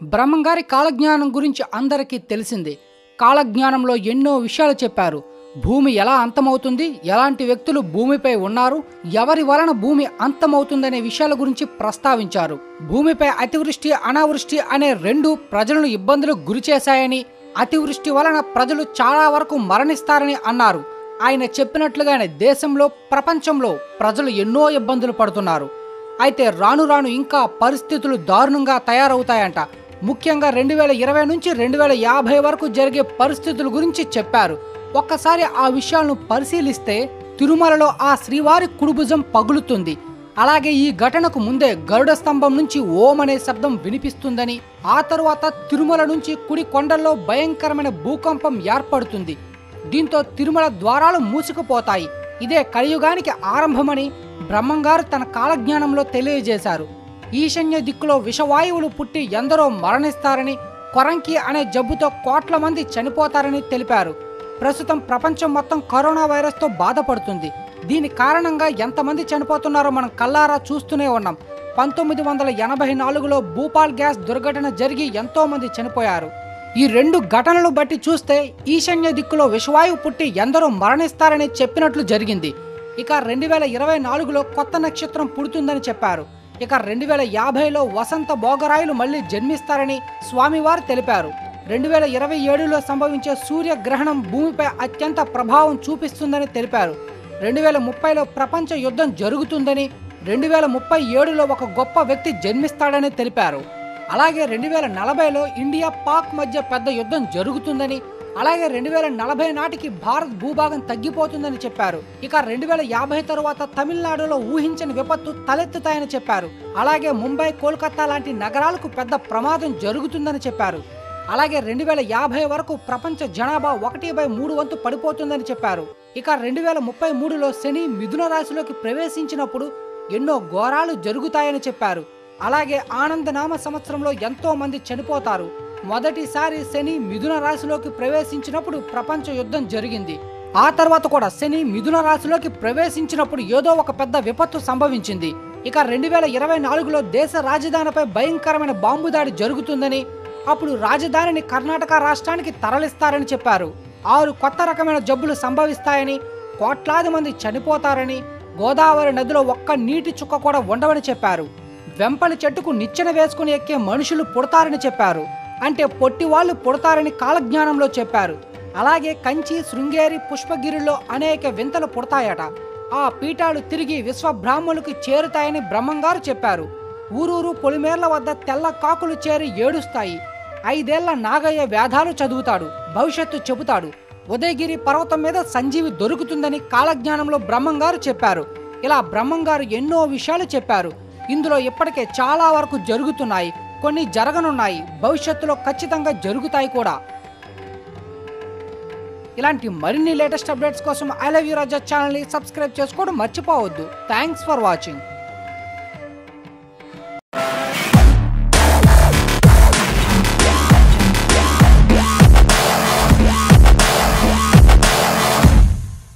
బ్రహ్మంగారి కాలజ్ఞానం గురించి అందరికీ తెలిసిందే. కాలజ్ఞానంలో ఎన్నో విషయాలు చెప్పారు. భూమి ఎలా అంతమవుతుంది, ఎలాంటి వ్యక్తులు భూమిపై ఉన్నారు, ఎవరి వలన భూమి అంతమవుతుందనే విషయాల గురించి ప్రస్తావించారు. భూమిపై అతివృష్టి, అనావృష్టి అనే రెండు ప్రజలను ఇబ్బందులకు గురిచేశాయని, అతివృష్టి వలన ప్రజలు చాలా వరకు మరణిస్తారని అన్నారు. ఆయన చెప్పినట్లుగానే దేశంలో, ప్రపంచంలో ప్రజలు ఎన్నో ఇబ్బందులు పడుతున్నారు. అయితే రాను రాను ఇంకా పరిస్థితులు దారుణంగా తయారవుతాయంట. ముఖ్యంగా 2020 నుంచి 2050 వరకు జరిగే పరిస్థితుల గురించి చెప్పారు. ఒక్కసారి ఆ విషయాలను పరిశీలిస్తే తిరుమలలో ఆ శ్రీవారి కుడిభుజం పగులుతుంది. అలాగే ఈ ఘటనకు ముందే గరుడ స్తంభం నుంచి ఓం అనే శబ్దం వినిపిస్తుందని, ఆ తరువాత తిరుమల నుంచి కుడి కొండల్లో భయంకరమైన భూకంపం ఏర్పడుతుంది. దీంతో తిరుమల ద్వారాలు మూసుకుపోతాయి. ఇదే కలియుగానికి ఆరంభమని బ్రహ్మంగారు తన కాలజ్ఞానంలో తెలియజేశారు. ఈశాన్య దిక్కులో విషవాయువులు పుట్టి ఎందరో మరణిస్తారని, కొరంకి అనే జబ్బుతో కోట్ల మంది చనిపోతారని తెలిపారు. ప్రస్తుతం ప్రపంచం మొత్తం కరోనా వైరస్తో బాధపడుతుంది. దీని కారణంగా ఎంతమంది చనిపోతున్నారో మనం కల్లారా చూస్తూనే ఉన్నాం. 1984లో భూపాల్ గ్యాస్ దుర్ఘటన జరిగి ఎంతో మంది చనిపోయారు. ఈ రెండు ఘటనలు బట్టి చూస్తే ఈశాన్య దిక్కులో విషవాయువు పుట్టి ఎందరో మరణిస్తారని చెప్పినట్లు జరిగింది. ఇక 2024లో కొత్త నక్షత్రం పుడుతుందని చెప్పారు. ఇక 2050లో వసంత భోగరాయులు మళ్లీ జన్మిస్తారని స్వామివారు తెలిపారు. 2027లో సంభవించే సూర్యగ్రహణం భూమిపై అత్యంత ప్రభావం చూపిస్తుందని తెలిపారు. 2030లో ప్రపంచ యుద్ధం జరుగుతుందని, 2037లో ఒక గొప్ప వ్యక్తి జన్మిస్తాడని తెలిపారు. అలాగే 2040లో ఇండియా పాక్ మధ్య పెద్ద యుద్ధం జరుగుతుందని, అలాగే 2040 నాటికి భారత్ భూభాగం తగ్గిపోతుందని చెప్పారు. ఇక 2050 తరువాత తమిళనాడులో ఊహించని విపత్తు తలెత్తుతాయని చెప్పారు. అలాగే ముంబై, కోల్కతా లాంటి నగరాలకు పెద్ద ప్రమాదం జరుగుతుందని చెప్పారు. అలాగే 2050 వరకు ప్రపంచ జనాభా 1/3 వంతు పడిపోతుందని చెప్పారు. ఇక 2033లో శని మిథున రాశిలోకి ప్రవేశించినప్పుడు ఎన్నో ఘోరాలు జరుగుతాయని చెప్పారు. అలాగే ఆనందనామ సంవత్సరంలో ఎంతో మంది చనిపోతారు. మొదటిసారి శని మిథున రాశిలోకి ప్రవేశించినప్పుడు ప్రపంచ యుద్ధం జరిగింది. ఆ తర్వాత కూడా శని మిథున రాశిలోకి ప్రవేశించినప్పుడు ఏదో ఒక పెద్ద విపత్తు సంభవించింది. ఇక 2024లో దేశ రాజధానిపై భయంకరమైన బాంబు దాడి జరుగుతుందని, అప్పుడు రాజధానిని కర్ణాటక రాష్ట్రానికి తరలిస్తారని చెప్పారు. 6 కొత్త రకమైన జబ్బులు సంభవిస్తాయని, కోట్లాది మంది చనిపోతారని, గోదావరి నదిలో ఒక్క నీటి చుక్క కూడా ఉండవని చెప్పారు. వెంపలి చెట్టుకు నిచ్చెన వేసుకుని ఎక్కే మనుషులు పుడతారని చెప్పారు. అంటే పొట్టి వాళ్ళు పుడతారని కాలజ్ఞానంలో చెప్పారు. అలాగే కంచి, శృంగేరి, పుష్పగిరిలో అనేక వింతలు పుడతాయట. ఆ పీఠాలు తిరిగి విశ్వబ్రాహ్మణులకు చేరుతాయని బ్రహ్మంగారు చెప్పారు. ఊరూరు పొలిమేర్ల వద్ద తెల్ల కాకులు చేరి ఏడుస్తాయి. 5 ఏళ్ల నాగయ్య వేదాలు చదువుతాడు, భవిష్యత్తు చెబుతాడు. ఉదయగిరి పర్వతం మీద సంజీవి దొరుకుతుందని కాలజ్ఞానంలో బ్రహ్మంగారు చెప్పారు. ఇలా బ్రహ్మంగారు ఎన్నో విషయాలు చెప్పారు. ఇందులో ఇప్పటికే చాలా వరకు జరుగుతున్నాయి, కొన్ని జరగనున్నాయి, భవిష్యత్తులో ఖచ్చితంగా జరుగుతాయి కూడా. ఇలాంటి మరిన్ని లేటెస్ట్ అప్డేట్స్ కోసం ఐ లవ్ యూ రాజా ఛానల్ని సబ్స్క్రైబ్ చేసుకోవడం మర్చిపోవద్దు. Thanks for watching.